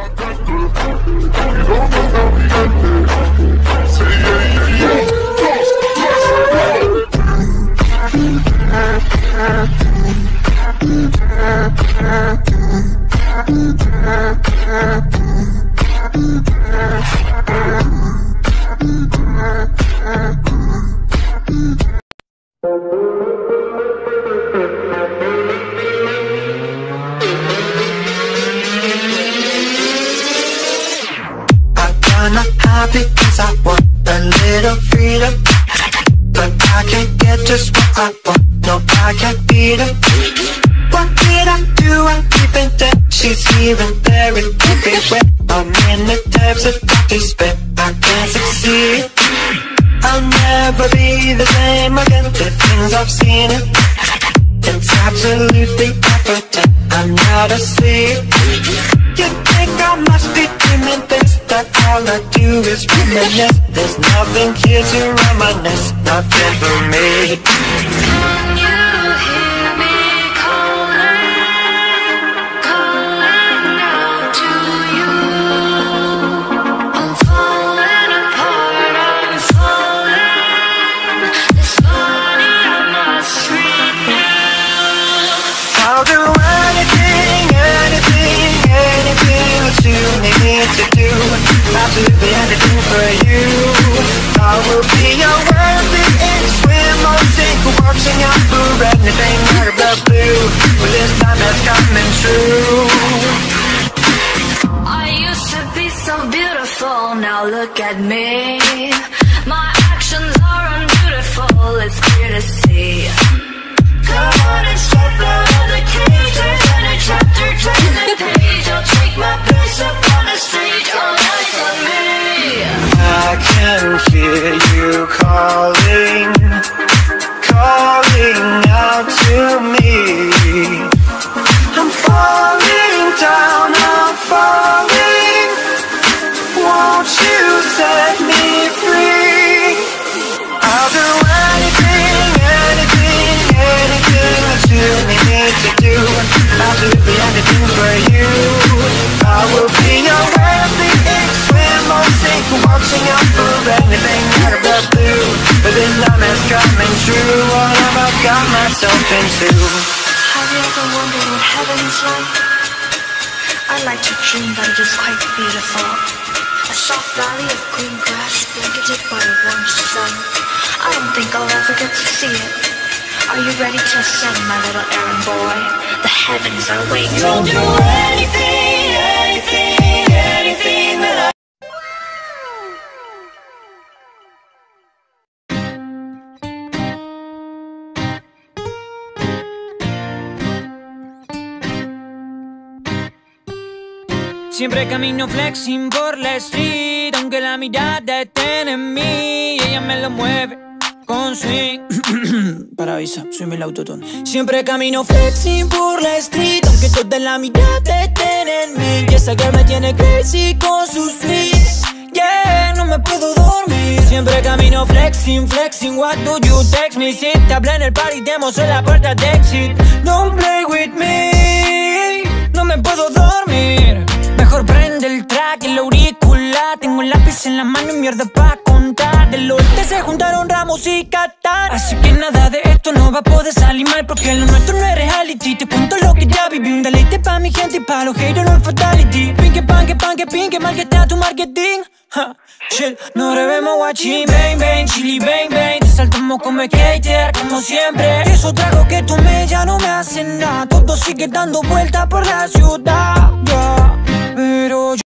Because I want a little freedom, but I can't get just what I want. No, I can't beat her. What did I do? I even dead. She's here and there and everywhere. I'm in the depths of despair. I can't succeed. I'll never be the same again. The things I've seen, it's absolutely evident. I'm not asleep. You think I must be dreaming this, that all I do is reminisce. There's nothing here to reminisce, nothing for me. Can you hear me calling, calling out to you? I'm falling apart, I'm falling. This body I must renew. I'll do anything, anything, anything that you need to do. Absolutely anything for you. I will be your worthy ink, swim or sink, watching out for anything out of the blue. Well, this time it's coming true. I used to be so beautiful, now look at me. My actions are unbeautiful, it's clear to see. Come on and step out of the cage, turn a chapter, turn the page. I'll take my place up on the stage, all eyes on me. I can hear you calling, calling out to me. I'm falling down, I'm falling. Won't you set me free? I'll do anything, anything, anything that you need to do. Absolutely anything for you. I will be your worthy ink, swim or sink, watching out for anything out of the blue. But this time it's coming true. What have I got myself into? Have you ever wondered what heaven's like? I like to dream that it is quite beautiful. A soft valley of green grass blanketed by a warm sun. I don't think I'll ever get to see it. Are you ready to ascend, my little errand boy? The heavens are waiting. You'll do anything, anything, anything that I... Siempre camino flexing por la street, aunque la mirada esté en mí, y ella me lo mueve con swing. Para avisa, soy el autotune. Siempre camino flexing por la street, aunque toda la mirada estén en mí, y esa girl me tiene crazy con su swing. Yeah, no me puedo dormir. Siempre camino flexing, flexing. What do you text me? Si te hablé en el party, te mostré la puerta de exit. Don't play with me, no me puedo dormir. Mejor prende el track, el auricular. Tengo el lápiz en la mano y mierda pa' contar. Del oeste se juntaron Ramos y Qatar. Así que nada de esto no va a poder salir mal, porque lo nuestro no es reality. Te cuento lo que ya viví, un deleite pa' mi gente y pa' los haters no es fatality. Pinque, panque, panque, pinque, mal que está tu marketing. Ha, shit, no revemos guachín. Bang, bang, chili, bang, bang. Te saltamos como skater, como siempre. Y esos tragos que tomé ya no me hacen nada. Todo sigue dando vueltas por la ciudad, yeah. Pero yo